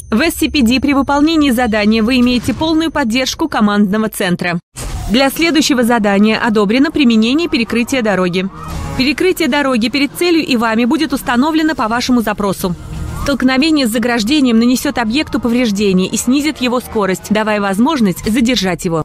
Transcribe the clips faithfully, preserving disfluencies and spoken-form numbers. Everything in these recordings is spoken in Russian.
В эс си пи ди при выполнении задания вы имеете полную поддержку командного центра. Для следующего задания одобрено применение перекрытия дороги. Перекрытие дороги перед целью и вами будет установлено по вашему запросу. Столкновение с заграждением нанесет объекту повреждение и снизит его скорость, давая возможность задержать его.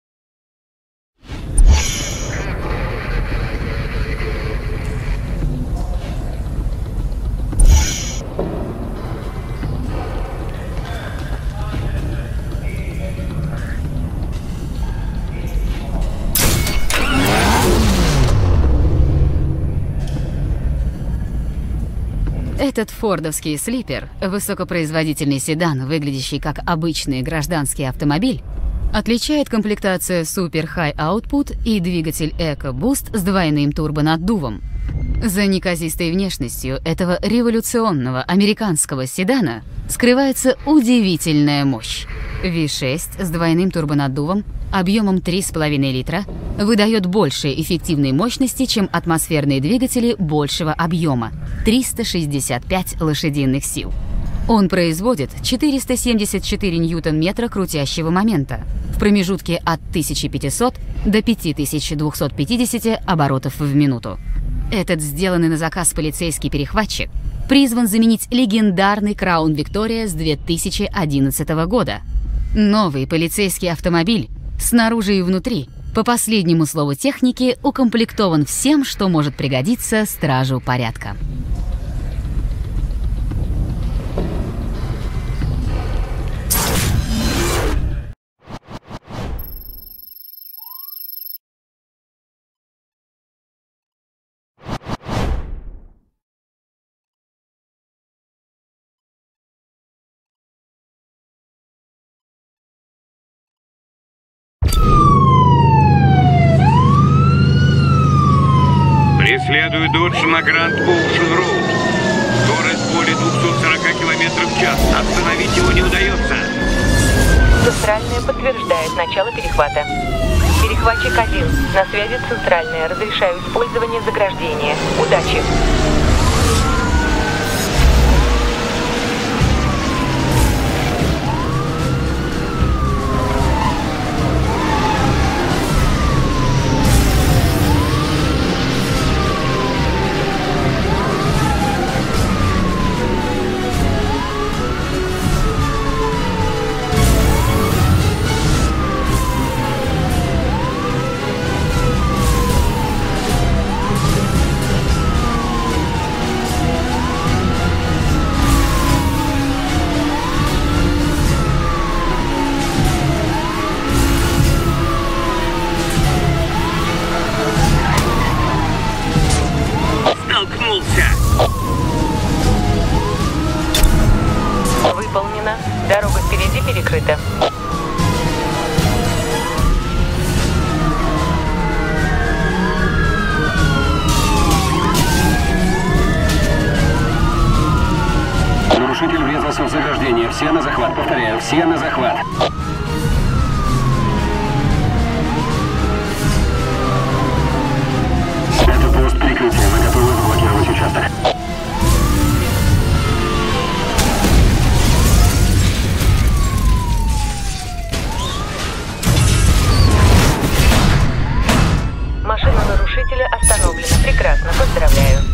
Этот фордовский слипер, высокопроизводительный седан, выглядящий как обычный гражданский автомобиль, отличает комплектация Super High Output и двигатель EcoBoost с двойным турбонаддувом. За неказистой внешностью этого революционного американского седана скрывается удивительная мощь. ви шесть с двойным турбонаддувом объемом три с половиной литра выдает больше эффективной мощности, чем атмосферные двигатели большего объема – триста шестьдесят пять лошадиных сил. Он производит четыреста семьдесят четыре ньютон-метра крутящего момента в промежутке от тысячи пятисот до пяти тысяч двухсот пятидесяти оборотов в минуту. Этот сделанный на заказ полицейский перехватчик призван заменить легендарный Краун Виктория с две тысячи одиннадцатого года. Новый полицейский автомобиль снаружи и внутри, по последнему слову техники, укомплектован всем, что может пригодиться стражу порядка. Преследую Додж на Гранд Оушен Роуд. Скорость более двухсот сорока километров в час. Остановить его не удается. Центральная подтверждает начало перехвата. Перехватчик один. На связи центральная. Разрешаю использование заграждения. Удачи. Выполнено. Дорога впереди перекрыта. Нарушитель врезался в заграждение. Все на захват. Повторяю, все на захват. Это пост прикрытия. Мы готовы заблокировать участок. Машина нарушителя остановлена. Прекрасно. Поздравляю.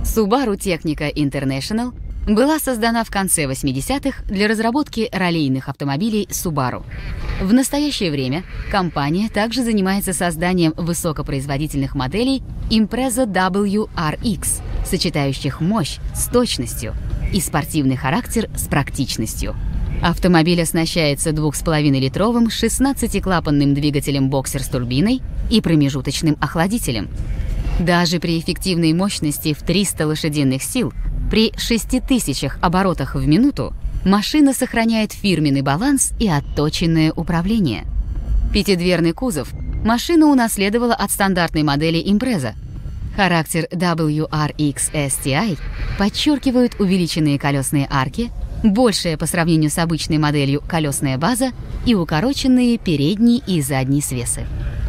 Subaru Technica International была создана в конце восьмидесятых для разработки раллийных автомобилей Subaru. В настоящее время компания также занимается созданием высокопроизводительных моделей Impreza дабл ю ар икс, сочетающих мощь с точностью и спортивный характер с практичностью. Автомобиль оснащается двух с половиной литровым шестнадцатиклапанным двигателем боксер с турбиной и промежуточным охладителем. Даже при эффективной мощности в триста лошадиных сил при шести тысячах оборотах в минуту машина сохраняет фирменный баланс и отточенное управление. Пятидверный кузов машина унаследовала от стандартной модели Impreza. Характер дабл ю ар икс эс ти ай подчеркивают увеличенные колесные арки, большая по сравнению с обычной моделью колесная база и укороченные передний и задний свесы.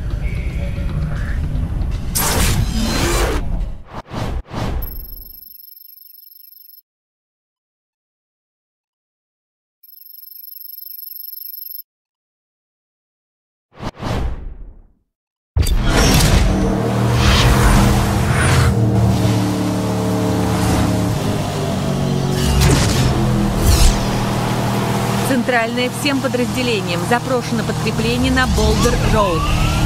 Центральное всем подразделениям. Запрошено подкрепление на Болдер-Роуд.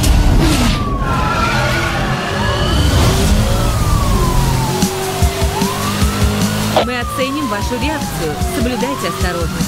Мы оценим вашу реакцию. Соблюдайте осторожность.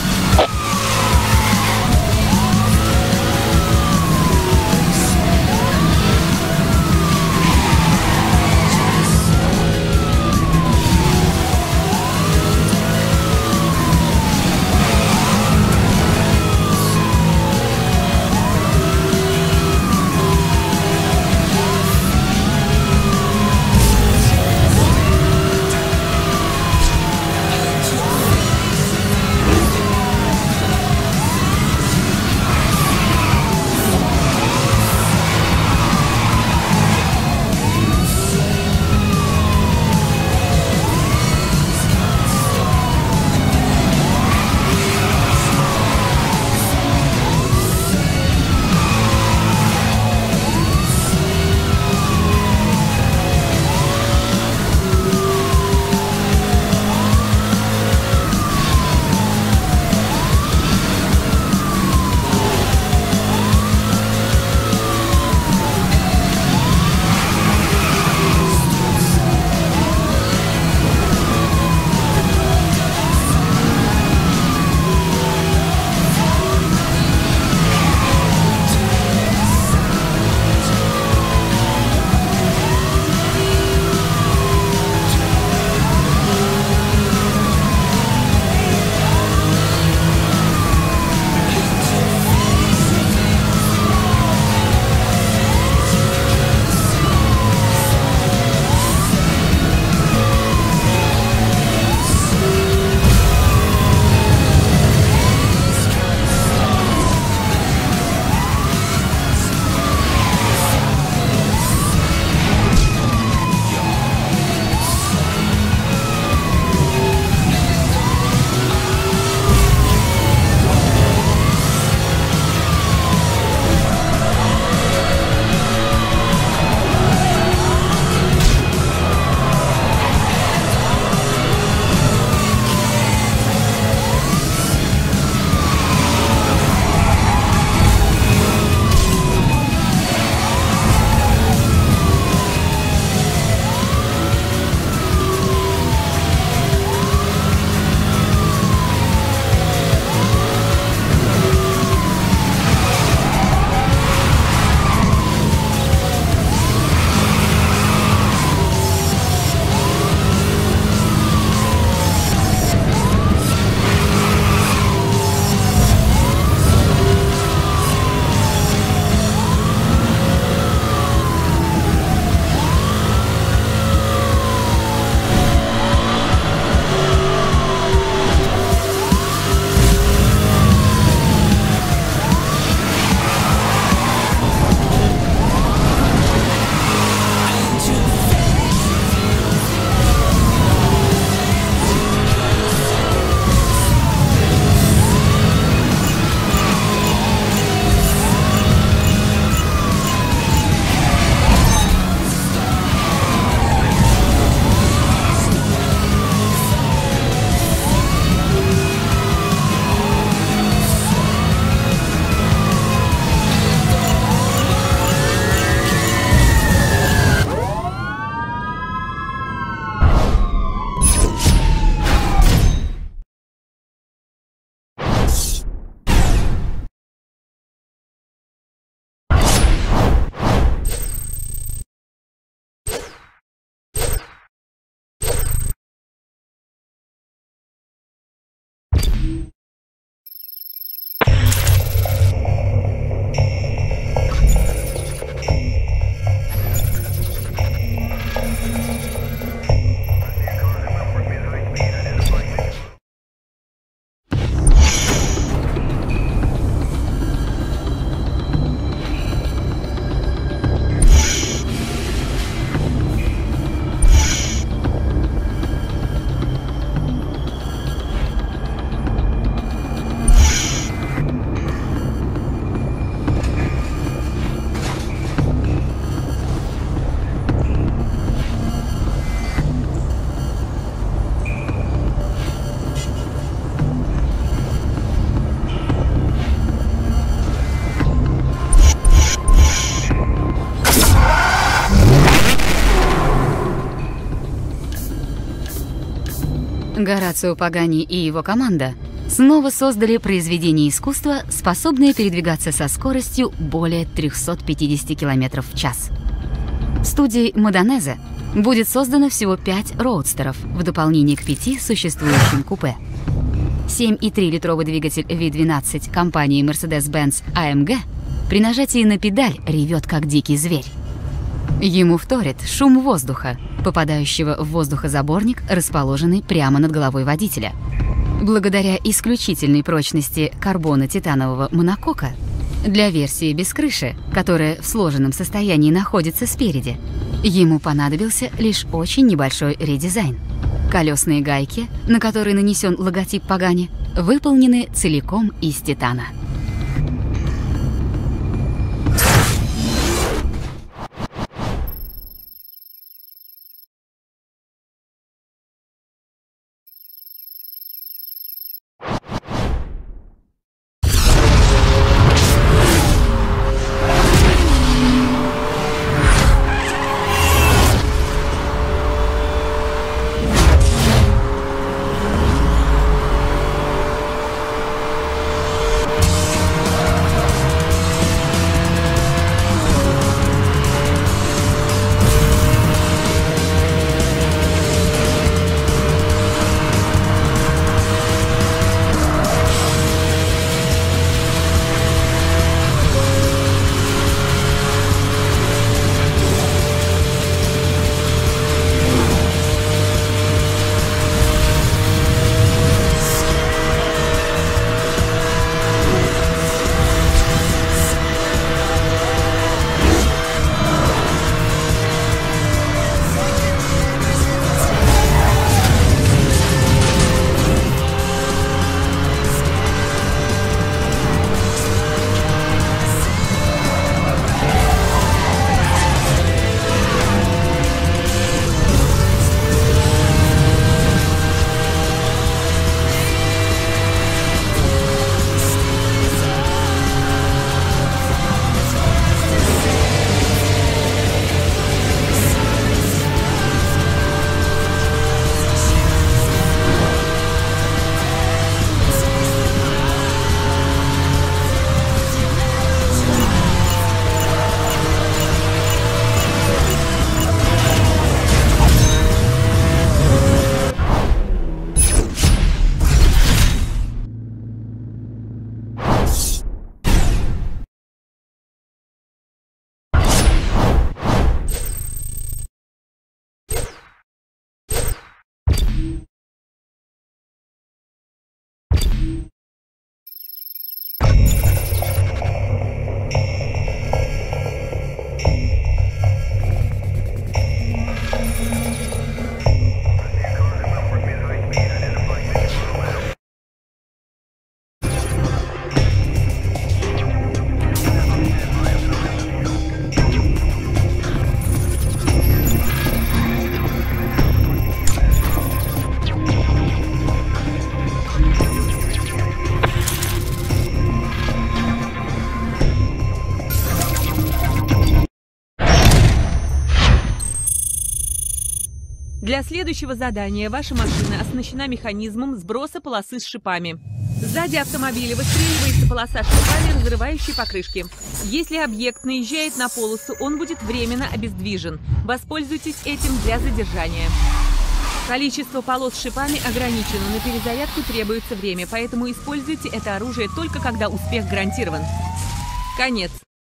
Горацио Пагани и его команда снова создали произведение искусства, способное передвигаться со скоростью более трёхсот пятидесяти километров в час. В студии Моденезе будет создано всего пять роудстеров в дополнение к пяти существующим купе. семь и три литровый двигатель ви двенадцать компании Mercedes-Benz а эм джи при нажатии на педаль ревет как дикий зверь. Ему вторит шум воздуха, попадающего в воздухозаборник, расположенный прямо над головой водителя. Благодаря исключительной прочности карбона-титанового монокока, для версии без крыши, которая в сложенном состоянии находится спереди, ему понадобился лишь очень небольшой редизайн. Колесные гайки, на которые нанесен логотип Пагани, выполнены целиком из титана. Для следующего задания ваша машина оснащена механизмом сброса полосы с шипами. Сзади автомобиля выстреливается полоса с шипами, разрывающей покрышки. Если объект наезжает на полосу, он будет временно обездвижен. Воспользуйтесь этим для задержания. Количество полос с шипами ограничено, на перезарядку требуется время, поэтому используйте это оружие только когда успех гарантирован. Конец.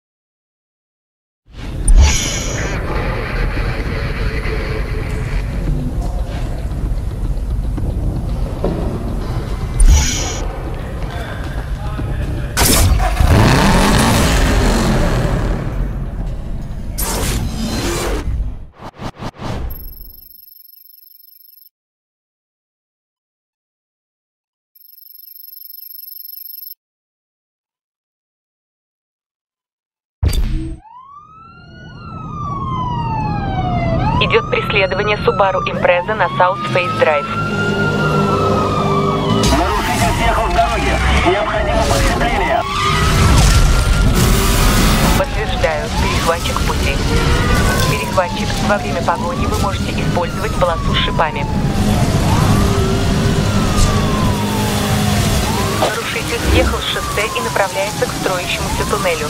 Идет преследование Subaru Impreza на South Face Drive. Нарушитель съехал с дороги. Необходимо подкрепление. Подтверждаю, перехватчик в пути. Перехватчик, во время погони вы можете использовать полосу с шипами. направляется к строящемуся туннелю.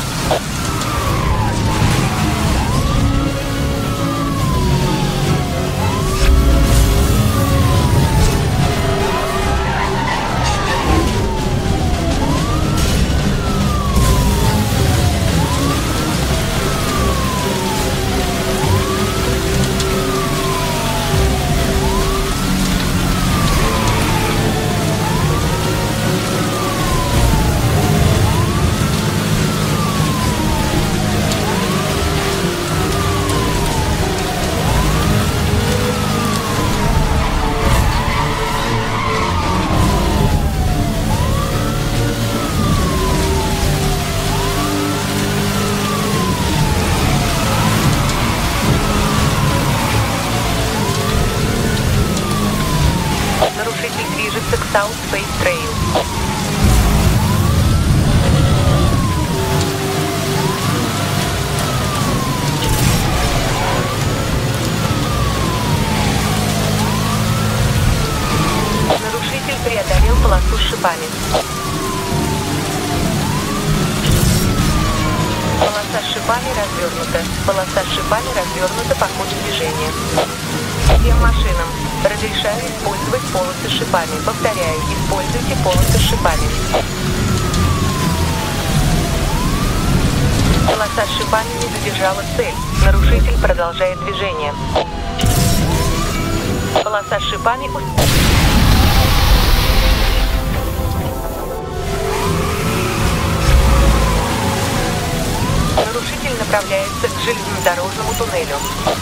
Нарушитель движется к South Space Trail. Нарушитель преодолел полосу с шипами. Полоса с шипами развернута. Полоса с шипами развернута по ходу движения. Всем машинам разрешаю использовать полосы с шипами. Повторяю, используйте полосы с шипами. Полоса с шипами не задержала цель. Нарушитель продолжает движение. Полоса с шипами... Нарушитель направляется к железнодорожному туннелю.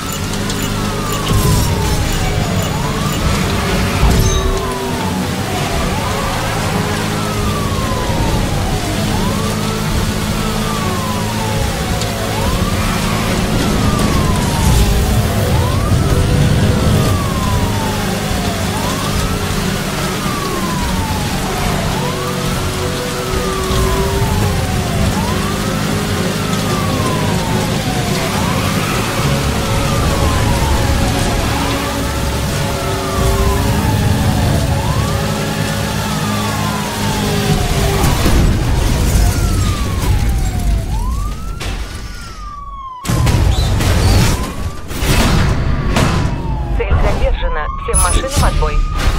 Всем машинам отбой.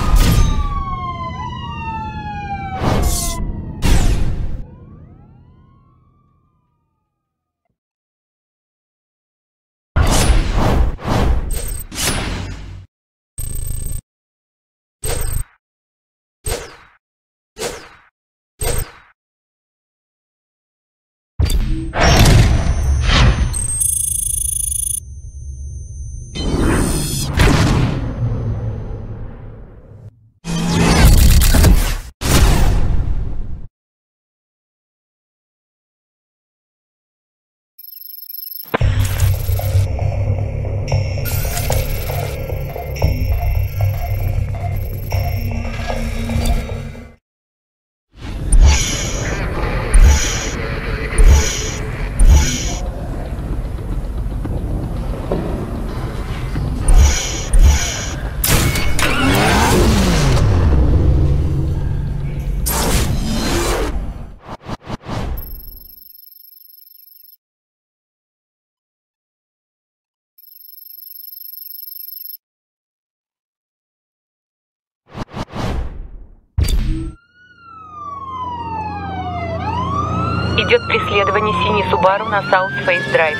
Идет преследование синий Subaru на South Space Drive.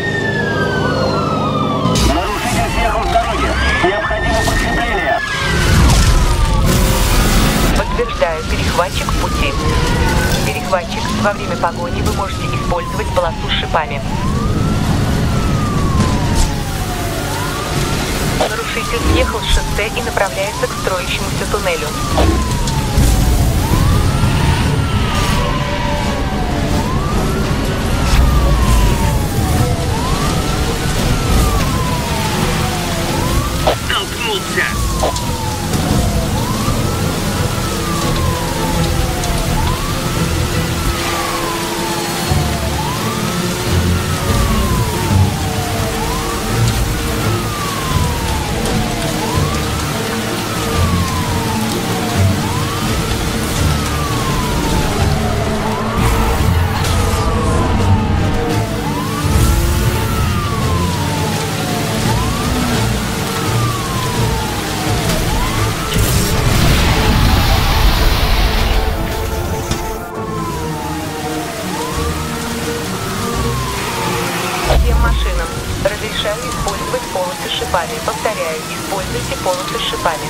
Нарушитель съехал с дороги. Необходимо подкрепление. Подтверждаю, перехватчик в пути. Перехватчик, во время погони вы можете использовать полосу с шипами. Нарушитель съехал с шоссе и направляется к строящемуся туннелю. Столкнулся! шипами. Повторяю, используйте полосы с шипами.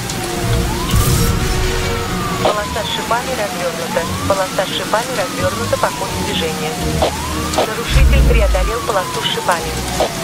Полоса с шипами развернута. Полоса с шипами развернута по ходу движения. Нарушитель преодолел полосу с шипами.